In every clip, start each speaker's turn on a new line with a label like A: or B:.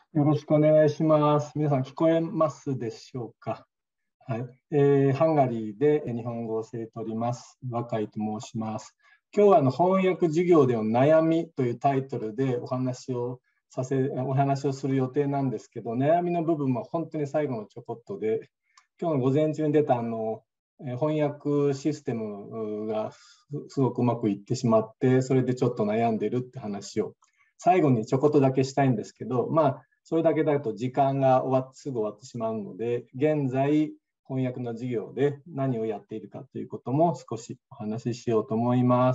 A: よろしくお願いします。皆さん聞こえますでしょうか。はい。ハンガリーで日本語を教えております。若井と申します。今日は翻訳授業での悩みというタイトルでお話をする予定なんですけど、悩みの部分は本当に最後のちょこっとで、今日の午前中に出た翻訳システムがすごくうまくいってしまって、それでちょっと悩んでるって話を最後にちょこっとだけしたいんですけど、それだけだと時間がすぐ終わってしまうので、現在、翻訳の授業で何をやっているかということも少しお話ししようと思います。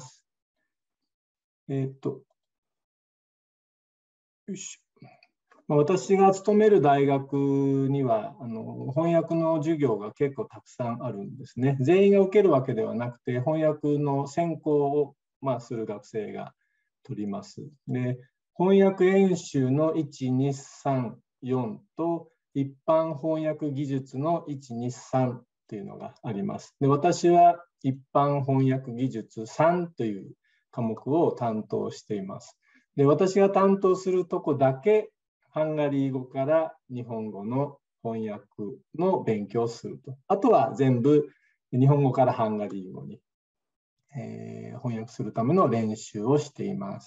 A: よいしょ。私が勤める大学には翻訳の授業が結構たくさんあるんですね。全員が受けるわけではなくて、翻訳の専攻を、する学生が取ります。で、翻訳演習の1、2、3、4と一般翻訳技術の1、2、3というのがあります。で、私は一般翻訳技術3という科目を担当しています。で、私が担当するとこだけハンガリー語から日本語の翻訳の勉強をすると。あとは全部日本語からハンガリー語に、翻訳するための練習をしています。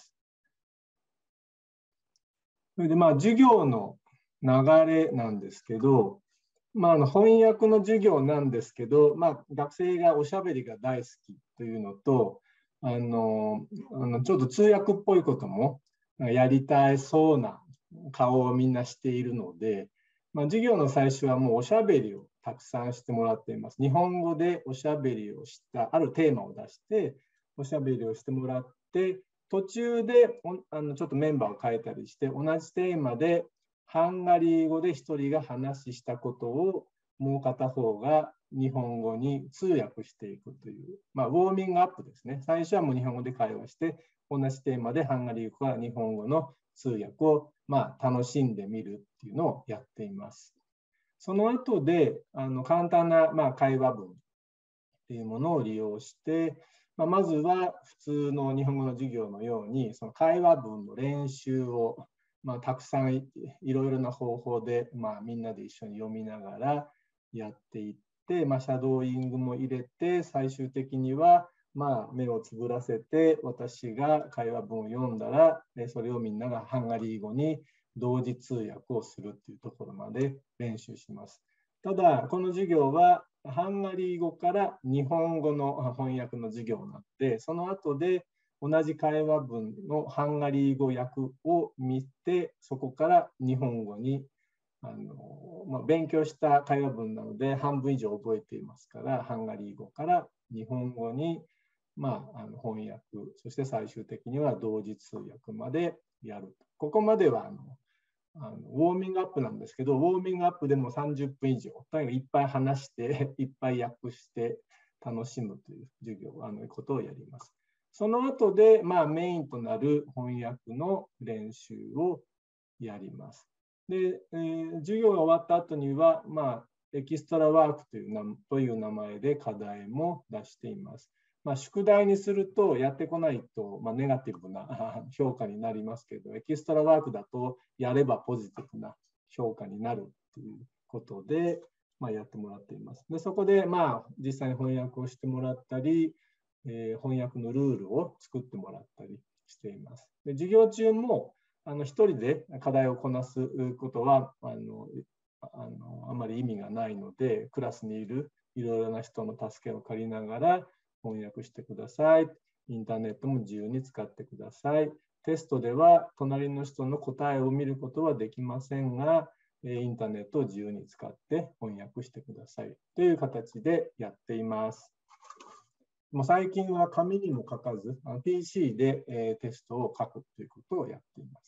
A: それで授業の流れなんですけど、翻訳の授業なんですけど、学生がおしゃべりが大好きというのと、ちょっと通訳っぽいこともやりたいそうな顔をみんなしているので、授業の最初はもうおしゃべりをたくさんしてもらっています。日本語でおしゃべりをしたあるテーマを出しておしゃべりをしてもらって、途中でちょっとメンバーを変えたりして同じテーマでハンガリー語で一人が話したことをもう片方が日本語に通訳していくという、ウォーミングアップですね。最初はもう日本語で会話して、同じテーマでハンガリー語から日本語の通訳を楽しんでみるっていうのをやっています。その後で簡単な会話文っていうものを利用して、まずは普通の日本語の授業のようにその会話文の練習をたくさんいろいろな方法で、みんなで一緒に読みながらやっていって、シャドーイングも入れて、最終的には目をつぶらせて私が会話文を読んだら、それをみんながハンガリー語に同時通訳をするっていうところまで練習します。ただ、この授業はハンガリー語から日本語の翻訳の授業になって、その後で同じ会話文のハンガリー語訳を見て、そこから日本語に勉強した会話文なので半分以上覚えていますから、ハンガリー語から日本語に翻訳、そして最終的には同時通訳までやる。ここまではウォーミングアップなんですけど、ウォーミングアップでも30分以上、とにかくいっぱい話して、いっぱい訳して楽しむという授業、ことをやります。その後で、メインとなる翻訳の練習をやります。で、授業が終わった後には、エキストラワークという名前で課題も出しています。宿題にするとやってこないと、ネガティブな評価になりますけど、エキストラワークだとやればポジティブな評価になるということで、やってもらっています。でそこで、実際に翻訳をしてもらったり、翻訳のルールを作ってもらったりしています。で授業中も一人で課題をこなすことはあまり意味がないので、クラスにいるいろいろな人の助けを借りながら翻訳してください。インターネットも自由に使ってください。テストでは隣の人の答えを見ることはできませんが、インターネットを自由に使って翻訳してくださいという形でやっています。もう最近は紙にも書かず、PC でテストを書くということをやっています。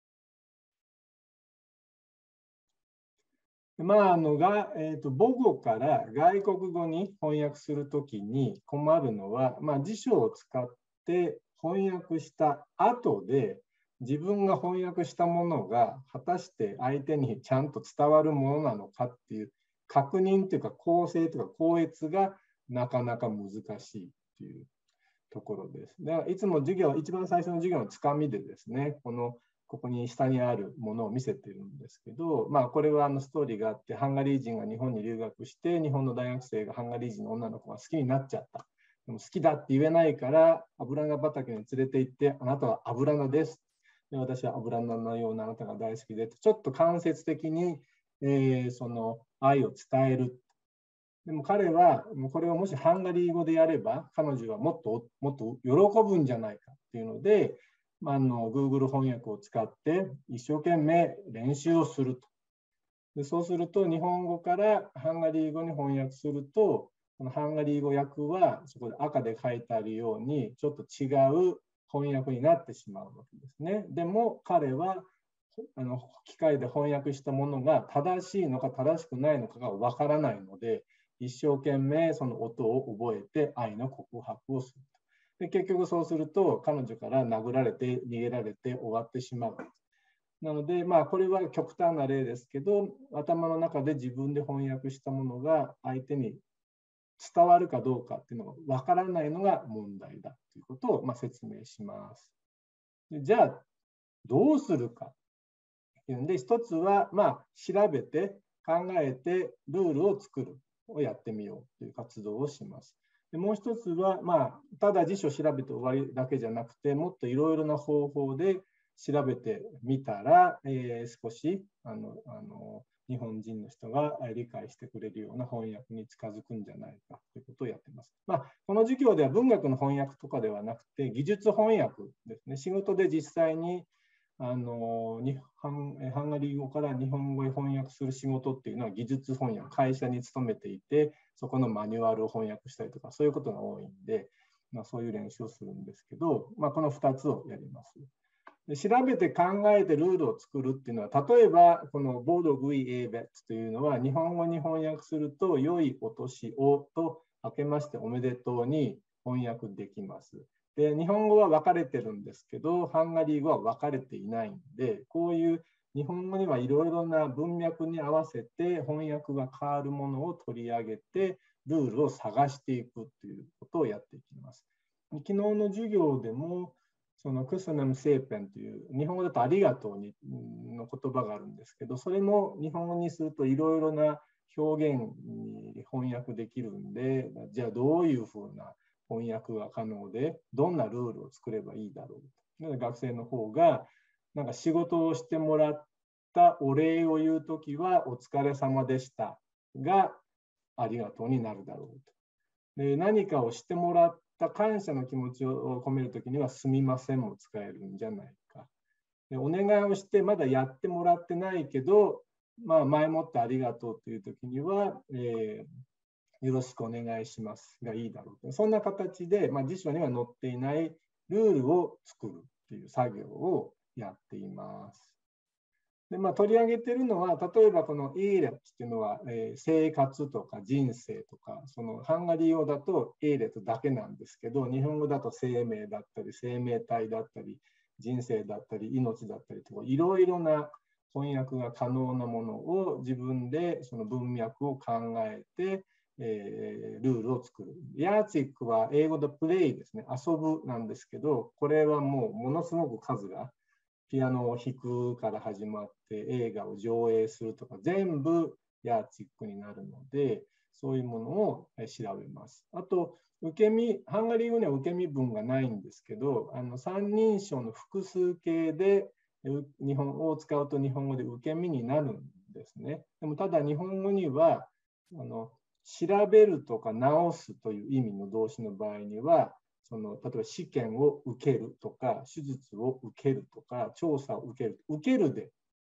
A: 母語から外国語に翻訳するときに困るのは、辞書を使って翻訳した後で、自分が翻訳したものが果たして相手にちゃんと伝わるものなのかっていう確認というか構成というか校閲がなかなか難しいというところです。だからいつも一番最初の授業のつかみでですね、このここに下にあるものを見せてるんですけど、これはストーリーがあって、ハンガリー人が日本に留学して、日本の大学生がハンガリー人の女の子が好きになっちゃった。でも好きだって言えないから、油菜畑に連れて行って、あなたは油菜です。で私は油菜のようなあなたが大好きで、ちょっと間接的に、その愛を伝える。でも彼は、これをもしハンガリー語でやれば、彼女はもっと喜ぶんじゃないかっていうので、Google 翻訳を使って一生懸命練習をすると。でそうすると、日本語からハンガリー語に翻訳すると、このハンガリー語訳はそこで赤で書いてあるように、ちょっと違う翻訳になってしまうわけですね。でも彼は機械で翻訳したものが正しいのか正しくないのかがわからないので、一生懸命その音を覚えて愛の告白をする。で結局そうすると彼女から殴られて逃げられて終わってしまう。なのでこれは極端な例ですけど、頭の中で自分で翻訳したものが相手に伝わるかどうかっていうのがわからないのが問題だということを説明します。でじゃあどうするかっていうんで、一つは調べて考えてルールを作るをやってみようという活動をします。でもう一つは、ただ辞書を調べて終わりだけじゃなくて、もっといろいろな方法で調べてみたら、少し日本人の人が理解してくれるような翻訳に近づくんじゃないかということをやっています。この授業では文学の翻訳とかではなくて、技術翻訳ですね。仕事で実際にハンガリー語から日本語へ翻訳する仕事っていうのは技術翻訳、会社に勤めていて、そこのマニュアルを翻訳したりとか、そういうことが多いんで、そういう練習をするんですけど、この2つをやります。で調べて考えてルールを作るっていうのは、例えばこのボードグイエーベッツというのは、日本語に翻訳すると、良いお年をと明けましておめでとうに翻訳できます。で日本語は分かれてるんですけど、ハンガリー語は分かれていないんで、こういう日本語にはいろいろな文脈に合わせて翻訳が変わるものを取り上げて、ルールを探していくということをやっていきます。昨日の授業でも、そのクスナムセーペンという日本語だとありがとうにの言葉があるんですけど、それも日本語にするといろいろな表現に翻訳できるんで、じゃあどういうふうな翻訳が可能で、どんなルールを作ればいいだろうと。学生の方が仕事をしてもらったお礼を言うときはお疲れ様でしたがありがとうになるだろうと。で何かをしてもらった感謝の気持ちを込めるときにはすみませんも使えるんじゃないか。でお願いをしてまだやってもらってないけど、前もってありがとうというときには、よろしくお願いしますがいいだろうと。そんな形で、辞書には載っていないルールを作るという作業をやっています。で取り上げているのは、例えばこのエーレットっていうのは、生活とか人生とか、そのハンガリー語だとエーレットだけなんですけど、日本語だと生命だったり、生命体だったり、人生だったり、命だったりとか、いろいろな翻訳が可能なものを自分でその文脈を考えて、ルールを作る。ヤーツィックは英語でプレイですね、遊ぶなんですけど、これはもうものすごく数が、ピアノを弾くから始まって映画を上映するとか全部ヤーツィックになるので、そういうものを調べます。あと、ハンガリー語には受け身文がないんですけど、三人称の複数形で日本語を使うと日本語で受け身になるんですね。でもただ日本語には調べるとか直すという意味の動詞の場合には、例えば試験を受けるとか、手術を受けるとか、調査を受ける。受けるで、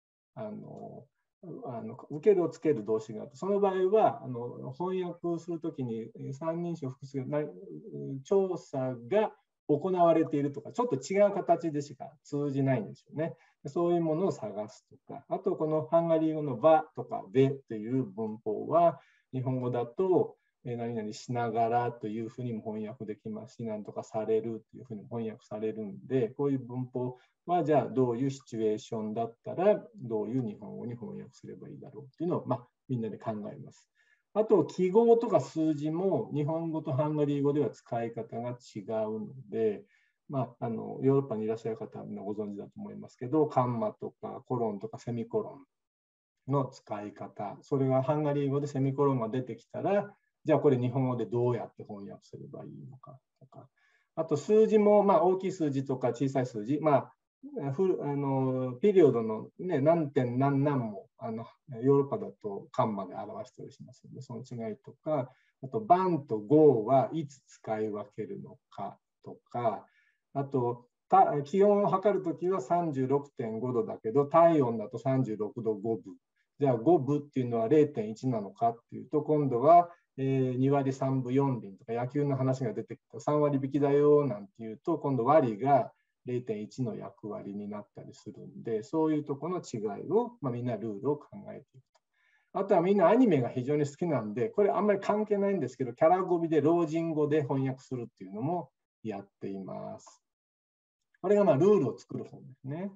A: 受けるをつける動詞があって、その場合は翻訳するときに三人称複数調査が行われているとか、ちょっと違う形でしか通じないんですよね。そういうものを探すとか、あとこのハンガリー語のばとかでという文法は、日本語だと何々しながらというふうにも翻訳できますし、なんとかされるというふうに翻訳されるんで、こういう文法はじゃあどういうシチュエーションだったらどういう日本語に翻訳すればいいだろうっていうのを、みんなで考えます。あと記号とか数字も日本語とハンガリー語では使い方が違うので、 ヨーロッパにいらっしゃる方はみんなご存知だと思いますけど、カンマとかコロンとかセミコロンの使い方、それがハンガリー語でセミコロンが出てきたら、じゃあこれ日本語でどうやって翻訳すればいいのかとか、あと数字も、大きい数字とか小さい数字、ピリオドの、ね、何点何何もヨーロッパだとカンマで表したりしますので、その違いとか、あとバンとゴーはいつ使い分けるのかとか、あと気温を測るときは 36.5 度だけど、体温だと36度5分。じゃあ5分っていうのは 0.1 なのかっていうと、今度は2割3分4厘とか野球の話が出てきた3割引きだよなんていうと、今度割が 0.1 の役割になったりするんで、そういうところの違いを、みんなルールを考えていくと。あとはみんなアニメが非常に好きなんで、これあんまり関係ないんですけど、キャラ語尾で老人語で翻訳するっていうのもやっています。これがルールを作る方ですね。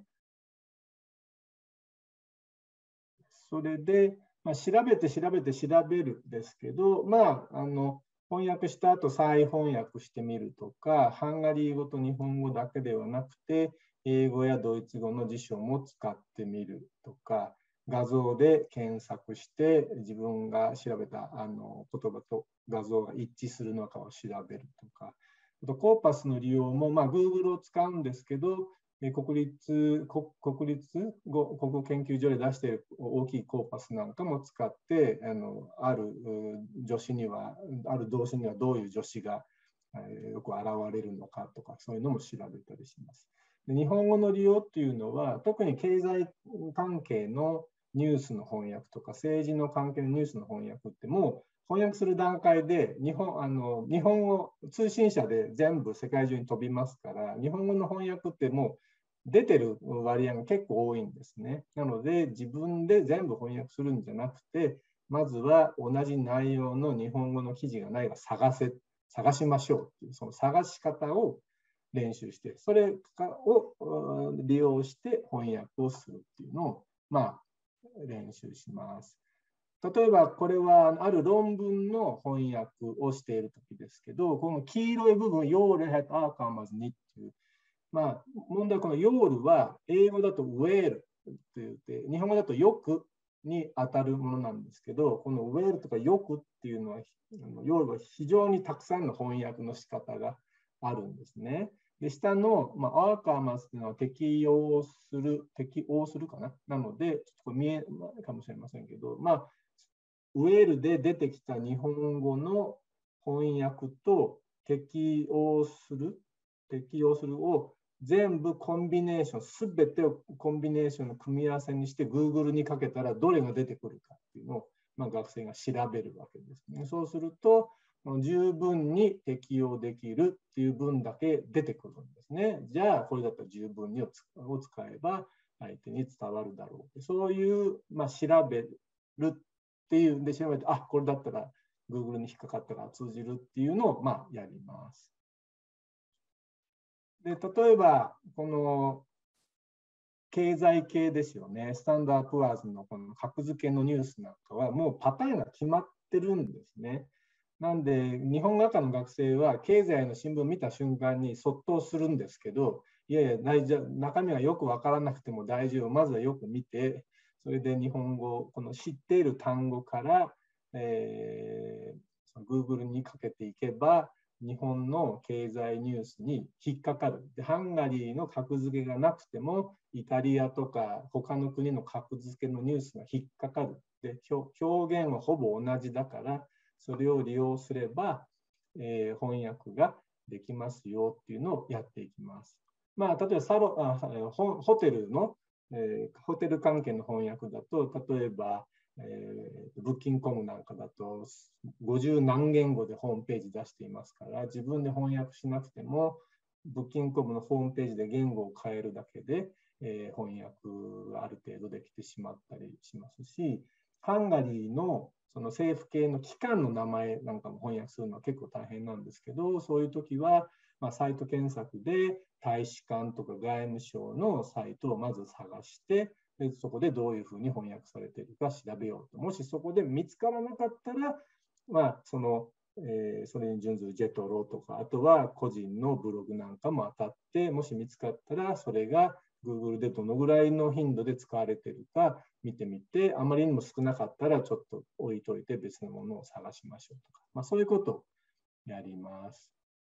A: それで、調べるですけど、翻訳した後再翻訳してみるとか、ハンガリー語と日本語だけではなくて、英語やドイツ語の辞書も使ってみるとか、画像で検索して自分が調べた言葉と画像が一致するのかを調べるとか、あとコーパスの利用も、Google を使うんですけど、国立語研究所で出している大きいコーパスなんかも使って、ある動詞にはどういう助詞がよく現れるのかとか、そういうのも調べたりします。で、日本語の利用っていうのは、特に経済関係のニュースの翻訳とか、政治の関係のニュースの翻訳ってもう、翻訳する段階で日本語通信社で全部世界中に飛びますから、日本語の翻訳ってもう出てる割合が結構多いんですね。なので自分で全部翻訳するんじゃなくて、まずは同じ内容の日本語の記事がないか探しましょうっていう、その探し方を練習して、それを利用して翻訳をするっていうのを、練習します。例えばこれはある論文の翻訳をしているときですけど、この黄色い部分、ヨールヘッドアーカーマズにっていう、問題はこのヨールは英語だとウェールと言って、日本語だとよくに当たるものなんですけど、このウェールとかよくっていうのは、ヨールは非常にたくさんの翻訳の仕方があるんですね。で、下の、アーカーマスというのは適応するかな。なので、ちょっとこれ見えないかもしれませんけど、ウェールで出てきた日本語の翻訳と適応するを全部コンビネーション、すべてをコンビネーションの組み合わせにして Google にかけたらどれが出てくるかっていうのを、学生が調べるわけですね。そうすると、十分に適用できるっていう分だけ出てくるんですね。じゃあ、これだったら十分にを使えば相手に伝わるだろう。そういう、調べるっていうんで調べて、これだったら Google に引っかかったから通じるっていうのを、やります。で、例えば、この経済系ですよね。スタンダードプアーズのこの格付けのニュースなんかはもうパターンが決まってるんですね。なんで、日本学科の学生は経済の新聞を見た瞬間にそっとするんですけど、いやいや、中身はよく分からなくても大丈夫。まずはよく見て、それで日本語、この知っている単語から、Google にかけていけば、日本の経済ニュースに引っかかる。で、ハンガリーの格付けがなくても、イタリアとか他の国の格付けのニュースが引っかかる。で、表現はほぼ同じだから、それを利用すれば、翻訳ができますよっていうのをやっていきます。例えばホテルの、ホテル関係の翻訳だと、例えば、ブッキングコムなんかだと50何言語でホームページ出していますから、自分で翻訳しなくても、ブッキングコムのホームページで言語を変えるだけで、翻訳がある程度できてしまったりしますし、ハンガリーのその政府系の機関の名前なんかも翻訳するのは結構大変なんですけど、そういう時は、サイト検索で大使館とか外務省のサイトをまず探して、でそこでどういうふうに翻訳されているか調べようと。もしそこで見つからなかったら、そのそれに準ずるジェトロとか、あとは個人のブログなんかも当たって、もし見つかったら、それが Google でどのぐらいの頻度で使われているか見てみて、あまりにも少なかったらちょっと置いといて別のものを探しましょうとか、そういうことをやります。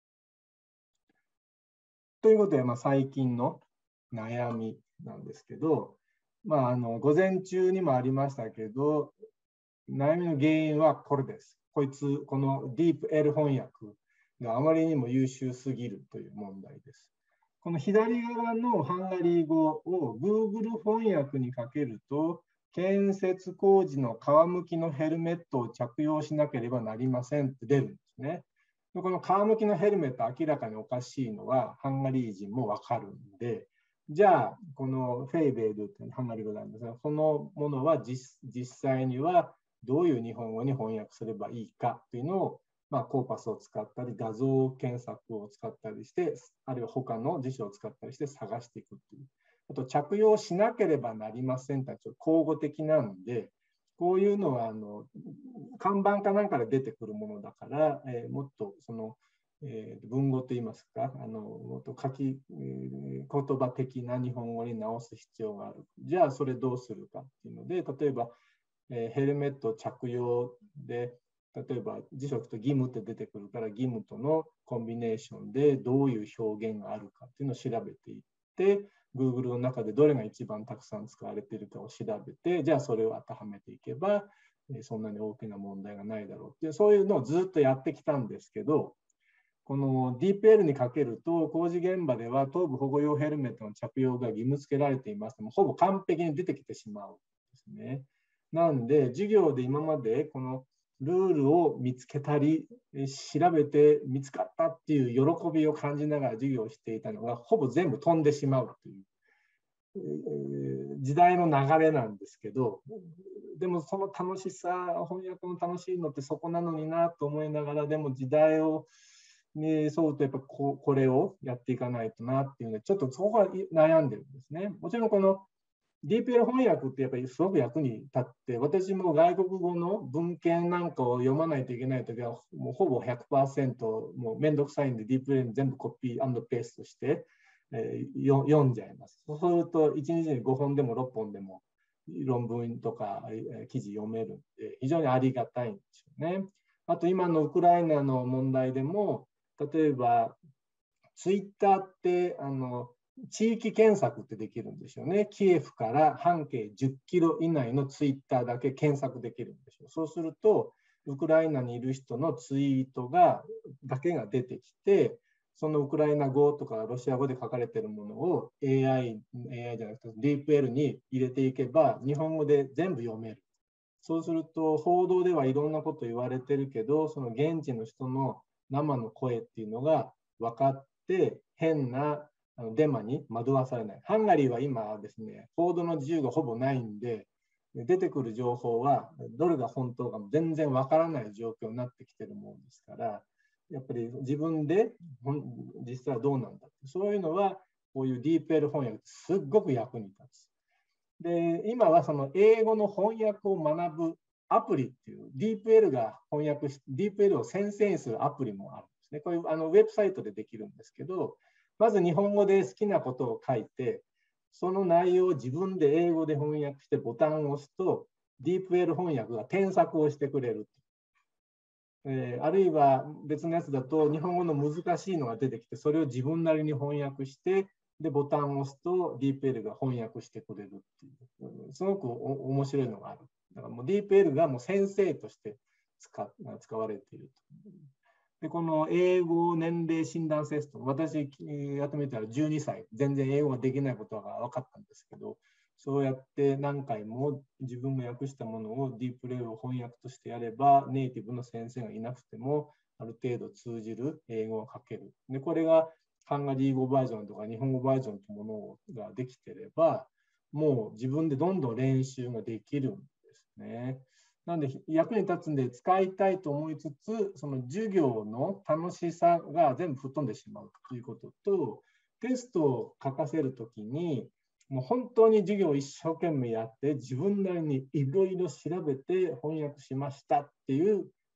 A: ということで、最近の悩みなんですけど、午前中にもありましたけど、悩みの原因はこれです。この DeepL 翻訳があまりにも優秀すぎるという問題です。この左側のハンガリー語を Google 翻訳にかけると、建設工事の皮むきのヘルメットを着用しなければなりませんって出るんですね。この皮むきのヘルメット明らかにおかしいのはハンガリー人もわかるんで、じゃあこのフェイベールというハンガリー語なんですが、そのものは実際にはどういう日本語に翻訳すればいいかというのを、コーパスを使ったり、画像検索を使ったりして、あるいは他の辞書を使ったりして探していくという。あと、着用しなければなりませんというのは交互的なんで、こういうのは看板かなんかで出てくるものだから、もっとその、文語といいますか、もっと言葉的な日本語に直す必要がある。じゃあ、それどうするかっていうので、例えば、ヘルメット着用で、例えば辞書と義務って出てくるから、義務とのコンビネーションでどういう表現があるかっていうのを調べていって、Google の中でどれが一番たくさん使われているかを調べて、じゃあそれを当てはめていけば、そんなに大きな問題がないだろうっていう、そういうのをずっとやってきたんですけど、この DeepL にかけると、工事現場では頭部保護用ヘルメットの着用が義務付けられていますも、ほぼ完璧に出てきてしまうんですね。なんで、授業で今までこのルールを見つけたり、調べて見つかったっていう喜びを感じながら授業をしていたのが、ほぼ全部飛んでしまうという、時代の流れなんですけど、でもその楽しさ、翻訳の楽しいのってそこなのになと思いながら、でも時代をに沿うとやっぱこれをやっていかないとなっていうので、ちょっとそこは悩んでるんですね。もちろんこのDeepL 翻訳ってやっぱりすごく役に立って、私も外国語の文献なんかを読まないといけないときは、もうほぼ 100% もうめんどくさいんで DeepL に全部コピー&ペーストして、読んじゃいます。そうすると1日に5本でも6本でも論文とか記事読めるんで、非常にありがたいんですよね。あと今のウクライナの問題でも、例えばツイッターって地域検索ってできるんですよね。キエフから半径10キロ以内のツイッターだけ検索できるんですよ。そうすると、ウクライナにいる人のツイートだけが出てきて、そのウクライナ語とかロシア語で書かれているものを AI じゃなくて DeepL に入れていけば、日本語で全部読める。そうすると、報道ではいろんなこと言われてるけど、その現地の人の生の声っていうのが分かって、変なデマに惑わされない。ハンガリーは今ですね、報道の自由がほぼないんで、出てくる情報はどれが本当かも全然わからない状況になってきてるもんですから、やっぱり自分で実際はどうなんだ。そういうのは、こういう DeepL 翻訳すっごく役に立つ。で、今はその英語の翻訳を学ぶアプリっていう、DeepL が翻訳し、DeepL を先生にするアプリもあるんですね。こういうウェブサイトでできるんですけど、まず日本語で好きなことを書いて、その内容を自分で英語で翻訳してボタンを押すと、DeepL 翻訳が添削をしてくれる。あるいは別のやつだと、日本語の難しいのが出てきて、それを自分なりに翻訳して、で、ボタンを押すと DeepL が翻訳してくれるっていう、すごく面白いのがある。だからもう DeepL がもう先生として使われていると。で、この英語年齢診断テスト、私やってみたら12歳、全然英語ができないことが分かったんですけど、そうやって何回も自分が訳したものをディープレイを翻訳としてやれば、ネイティブの先生がいなくても、ある程度通じる英語を書ける。で、これがハンガリー語バージョンとか日本語バージョンというものができてれば、もう自分でどんどん練習ができるんですね。なんで役に立つんで使いたいと思いつつ、その授業の楽しさが全部吹っ飛んでしまうということと、テストを書かせるときに、もう本当に授業を一生懸命やって、自分なりにいろいろ調べて翻訳しましたっていう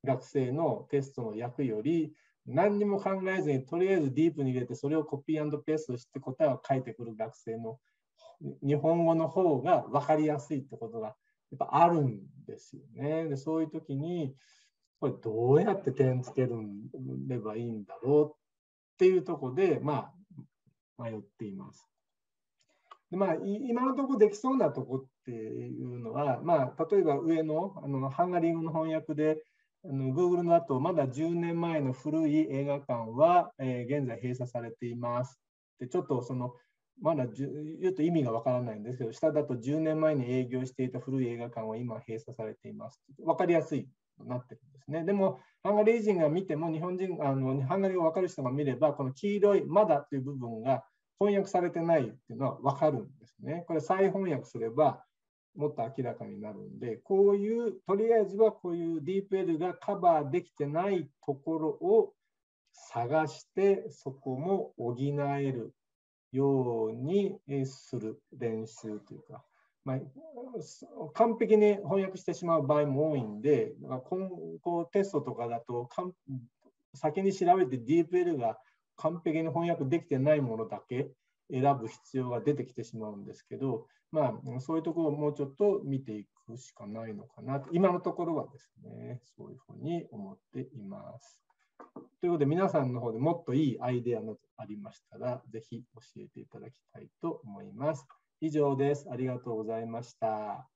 A: 学生のテストの役より、何にも考えずにとりあえずディープに入れて、それをコピー&ペーストして答えを書いてくる学生の日本語の方が分かりやすいってことがやっぱあるんですよね。でそういう時にこれどうやって点つければいいんだろうっていうところで、迷っています。で今のところできそうなところっていうのは、例えば上のハンガリー語の翻訳でGoogle だとまだ10年前の古い映画館は、現在閉鎖されています。でちょっとまだ言うと意味がわからないんですけど、下だと10年前に営業していた古い映画館は今閉鎖されています。わかりやすいとなってるんですね。でも、ハンガリー人が見ても、日本人、ハンガリー語わかる人が見れば、この黄色いまだという部分が翻訳されてないっていうのはわかるんですね。これ再翻訳すれば、もっと明らかになるんで、こういう、とりあえずはこういう DeepL がカバーできてないところを探して、そこも補えるようにする練習というか、完璧に翻訳してしまう場合も多いんで、今後テストとかだと先に調べて DeepL が完璧に翻訳できてないものだけ選ぶ必要が出てきてしまうんですけど、そういうところをもうちょっと見ていくしかないのかなと、今のところはですね、そういうふうに思っています。ということで、皆さんの方でもっといいアイデアなどありましたら、ぜひ教えていただきたいと思います。以上です。ありがとうございました。